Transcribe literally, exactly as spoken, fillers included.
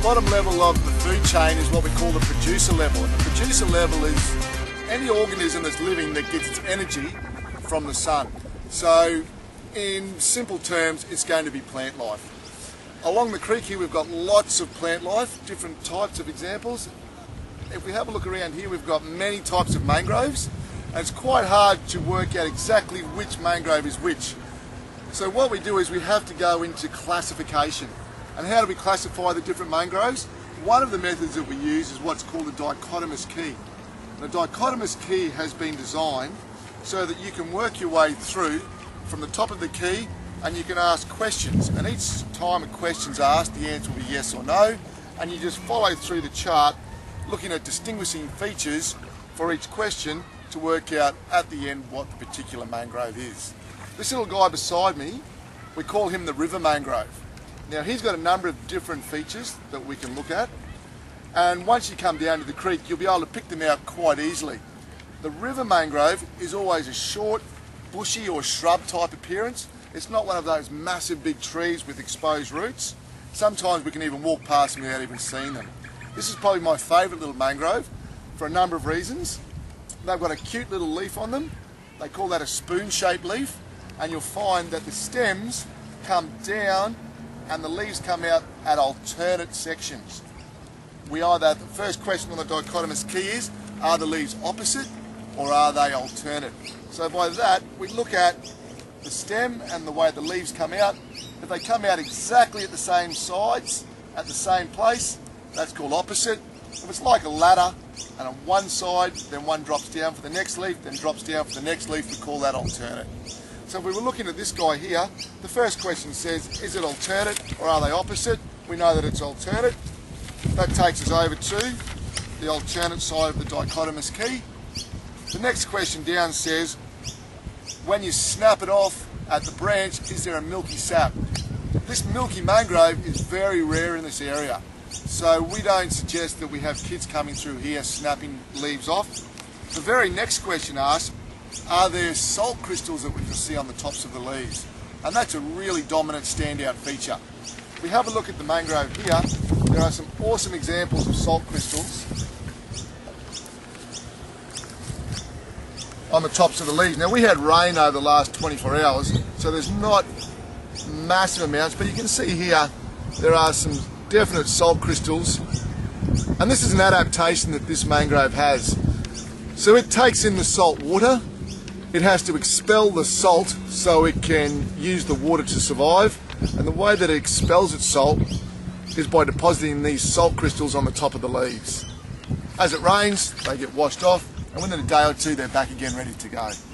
bottom level of the food chain is what we call the producer level. And the producer level is any organism that's living that gets its energy from the sun. So in simple terms, it's going to be plant life. Along the creek here we've got lots of plant life, different types of examples. If we have a look around here, we've got many types of mangroves, and it's quite hard to work out exactly which mangrove is which. So what we do is we have to go into classification. And how do we classify the different mangroves? One of the methods that we use is what's called a dichotomous key. The dichotomous key has been designed so that you can work your way through from the top of the key, and you can ask questions, and each time a question's asked the answer will be yes or no, and you just follow through the chart looking at distinguishing features for each question to work out at the end what the particular mangrove is. This little guy beside me, we call him the river mangrove. Now he's got a number of different features that we can look at, and once you come down to the creek you'll be able to pick them out quite easily. The river mangrove is always a short, bushy or shrub type appearance. It's not one of those massive big trees with exposed roots. Sometimes we can even walk past them without even seeing them. This is probably my favourite little mangrove for a number of reasons. They've got a cute little leaf on them. They call that a spoon-shaped leaf, and you'll find that the stems come down and the leaves come out at alternate sections. We either, the first question on the dichotomous key is, are the leaves opposite or are they alternate? So by that we look at the stem and the way the leaves come out. If they come out exactly at the same sides, at the same place, that's called opposite. If it's like a ladder and on one side, then one drops down for the next leaf, then drops down for the next leaf, we call that alternate. So if we were looking at this guy here, the first question says, is it alternate or are they opposite? We know that it's alternate. That takes us over to the alternate side of the dichotomous key. The next question down says, when you snap it off at the branch, is there a milky sap? This milky mangrove is very rare in this area, so we don't suggest that we have kids coming through here snapping leaves off. The very next question asks, are there salt crystals that we can see on the tops of the leaves? And that's a really dominant standout feature. If we have a look at the mangrove here, there are some awesome examples of salt crystals on the tops of the leaves. Now we had rain over the last twenty-four hours, so there's not massive amounts, but you can see here there are some definite salt crystals, and this is an adaptation that this mangrove has. So it takes in the salt water, it has to expel the salt so it can use the water to survive, and the way that it expels its salt is by depositing these salt crystals on the top of the leaves. As it rains, they get washed off, and within a day or two they're back again ready to go.